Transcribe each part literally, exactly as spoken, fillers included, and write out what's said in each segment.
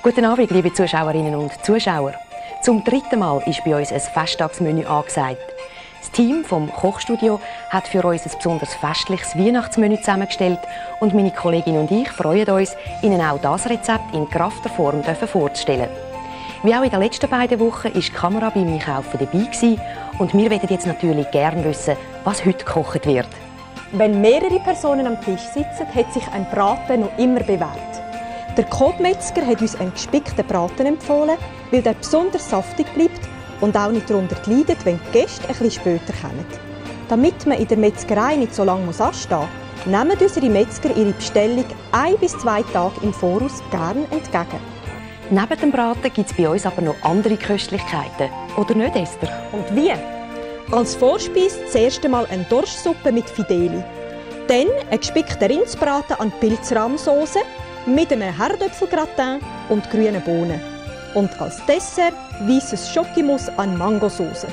Guten Abend, liebe Zuschauerinnen und Zuschauer. Zum dritten Mal ist bei uns ein Festtagsmenü angesagt. Das Team vom Kochstudio hat für uns ein besonders festliches Weihnachtsmenü zusammengestellt und meine Kollegin und ich freuen uns, Ihnen auch das Rezept in krafter Form vorzustellen. Wie auch in den letzten beiden Wochen war die Kamera beim Einkaufen dabei gewesen, und wir möchten jetzt natürlich gerne wissen, was heute gekocht wird. Wenn mehrere Personen am Tisch sitzen, hat sich ein Braten noch immer bewährt. Der Kotmetzger hat uns einen gespickten Braten empfohlen, weil der besonders saftig bleibt und auch nicht darunter leidet, wenn die Gäste ein bisschen später kommen. Damit man in der Metzgerei nicht so lange anstehen muss, nehmen unsere Metzger ihre Bestellung ein bis zwei Tage im Voraus gerne entgegen. Neben dem Braten gibt es bei uns aber noch andere Köstlichkeiten. Oder nicht, Esther? Und wie? Als Vorspeise das erste Mal eine Dorschsuppe mit Fideli. Dann ein gespickter Rindsbraten an Pilzrahmsauce mit einem Herdöpfelgratin und grünen Bohnen. Und als Dessert weißes Schokimus an Mangosauce.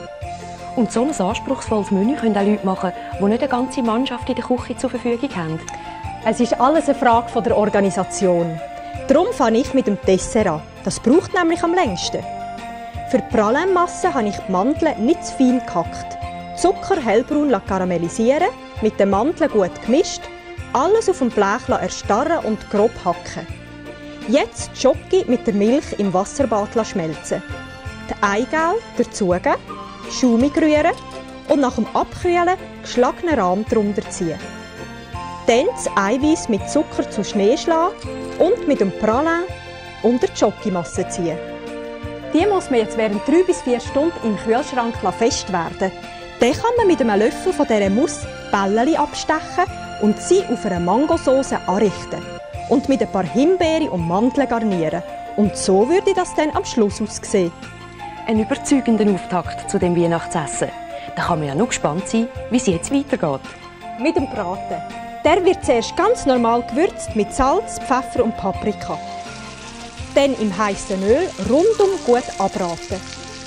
Und so ein anspruchsvolles Menü können auch Leute machen, die nicht eine ganze Mannschaft in der Küche zur Verfügung haben. Es ist alles eine Frage von der Organisation. Darum fange ich mit dem Dessert an. Das braucht nämlich am längsten. Für die Pralinmasse habe ich die Mandeln nicht zu fein gehackt. Zucker hellbraun karamellisieren, mit den Mandeln gut gemischt, alles auf dem Blech erstarren und grob hacken. Jetzt die Schoki mit der Milch im Wasserbad schmelzen. Die Eigelb dazugeben, schaumig rühren und nach dem Abkühlen geschlagenen Rahm drunter ziehen. Dann das Eiweiß mit Zucker zu Schnee schlagen und mit dem Pralin unter die Schokimasse ziehen. Die muss man jetzt während drei bis vier Stunden im Kühlschrank fest werden. Dann kann man mit einem Löffel von dieser Mousse Bällchen abstechen und sie auf einer Mangosauce anrichten. Und mit ein paar Himbeeren und Mandeln garnieren. Und so würde das dann am Schluss aussehen. Ein überzeugender Auftakt zu dem Weihnachtsessen. Da kann man ja noch gespannt sein, wie es jetzt weitergeht. Mit dem Braten. Der wird zuerst ganz normal gewürzt mit Salz, Pfeffer und Paprika. Dann im heißen Öl rundum gut anbraten.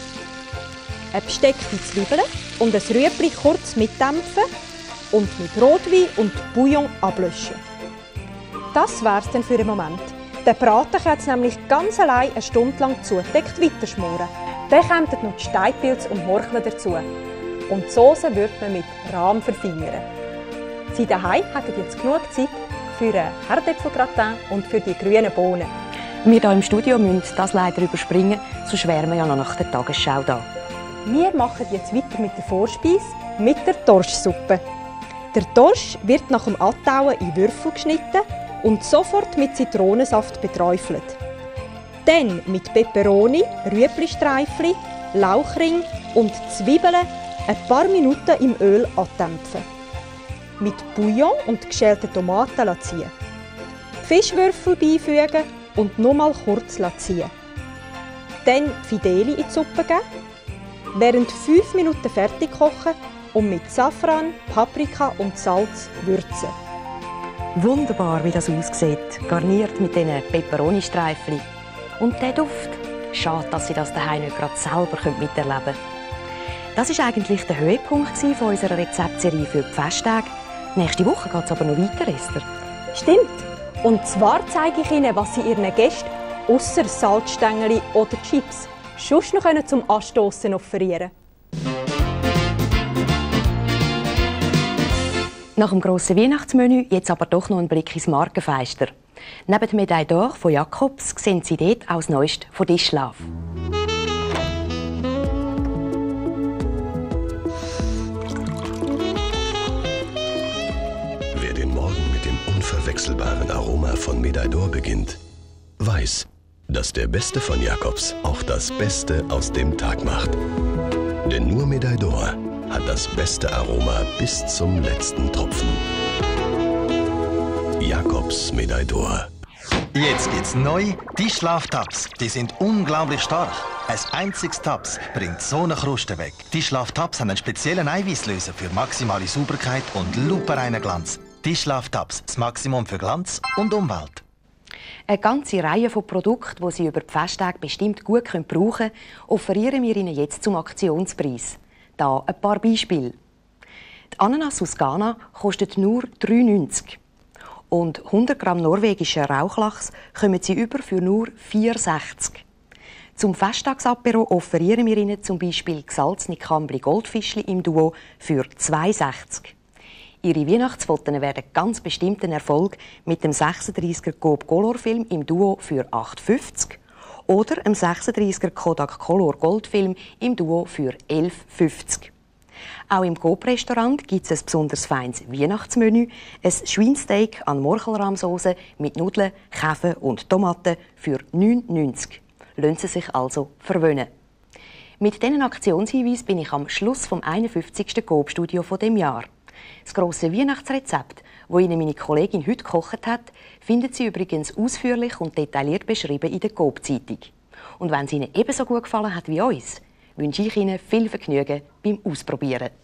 Eine besteckte Zwiebeln und ein Rüebli kurz mitdämpfen und mit Rotwein und Bouillon ablöschen. Das wär's dann für einen Moment. Der Braten kann jetzt nämlich ganz allein eine Stunde lang zugedeckt weiterschmoren. Dann kommen noch die Steinpilze und Morcheln dazu. Und die Sauce wird man mit Rahm verfeinern. Sie daheim hätten jetzt genug Zeit für einen Herdöpfelgratin und für die grünen Bohnen. Wir hier im Studio müssen das leider überspringen, sonst wären wir ja noch nach der Tagesschau da. Wir machen jetzt weiter mit der Vorspeise, mit der Dorschsuppe. Der Dorsch wird nach dem Abtauen in Würfel geschnitten und sofort mit Zitronensaft beträufelt. Dann mit Peperoni, Rüeblistreifli, Lauchring und Zwiebeln ein paar Minuten im Öl andämpfen. Mit Bouillon und geschälten Tomaten ziehen. Fischwürfel beifügen und nochmal kurz ziehen. Dann Fideli in die Suppe geben, während fünf Minuten fertig kochen und mit Safran, Paprika und Salz würzen. Wunderbar, wie das aussieht, garniert mit diesen Peperoni-Streifchen. Und der Duft, schade, dass Sie das daheim nicht gerade selber miterleben können. Das war eigentlich der Höhepunkt von unserer Rezeptserie für die Festtage. Nächste Woche geht es aber noch weiter, Esther. Stimmt. Und zwar zeige ich Ihnen, was Sie Ihren Gästen ausser Salzstängeli oder Chips sonst noch zum Anstossen offerieren. Nach dem grossen Weihnachtsmenü jetzt aber doch noch ein Blick ins Markenfeister. Neben der Medaille d'Or von Jacobs sehen Sie dort auch das Neueste von Dischlaff. Wer den Morgen mit dem unverwechselbaren Aroma von Medaille d'Or beginnt, weiß, dass der Beste von Jacobs auch das Beste aus dem Tag macht. Denn nur Medaille d'Or hat das beste Aroma bis zum letzten Tropfen. Jacobs Medaille d'Or. Jetzt gibt's neu Dischlaff-Tabs. Die sind unglaublich stark. Ein einziges Tabs bringt so eine Kruste weg. Dischlaff-Tabs haben einen speziellen Eiweißlöser für maximale Sauberkeit und lupenreinen Glanz. Dischlaff-Tabs, das Maximum für Glanz und Umwelt. Eine ganze Reihe von Produkten, die Sie über die Festtage bestimmt gut brauchen können, offerieren wir Ihnen jetzt zum Aktionspreis. Hier ein paar Beispiele. Die Ananas aus Ghana kostet nur drei neunzig. und hundert Gramm norwegischen Rauchlachs kommen Sie über für nur vier Franken sechzig. Zum Festtagsapero offerieren wir Ihnen zum Beispiel gesalzene Kambli Goldfischli im Duo für zwei Franken sechzig. Ihre Weihnachtsfotos werden ganz bestimmt ein Erfolg mit dem sechsunddreißiger Coop Color Film im Duo für acht Franken fünfzig oder dem sechsunddreißiger Kodak Color Goldfilm im Duo für elf Franken fünfzig. Auch im Coop-Restaurant gibt es ein besonders feines Weihnachtsmenü, ein Schweinsteak an Morchelrahmsauce mit Nudeln, Käse und Tomaten für neun Franken neunzig. Lassen Sie sich also verwöhnen. Mit diesen Aktionshinweisen bin ich am Schluss vom einundfünfzigsten Coop-Studio dieses Jahr. Das grosse Weihnachtsrezept, das Ihnen meine Kollegin heute gekocht hat, finden Sie übrigens ausführlich und detailliert beschrieben in der Coop-Zeitung. Und wenn es Ihnen ebenso gut gefallen hat wie uns, wünsche ich Ihnen viel Vergnügen beim Ausprobieren.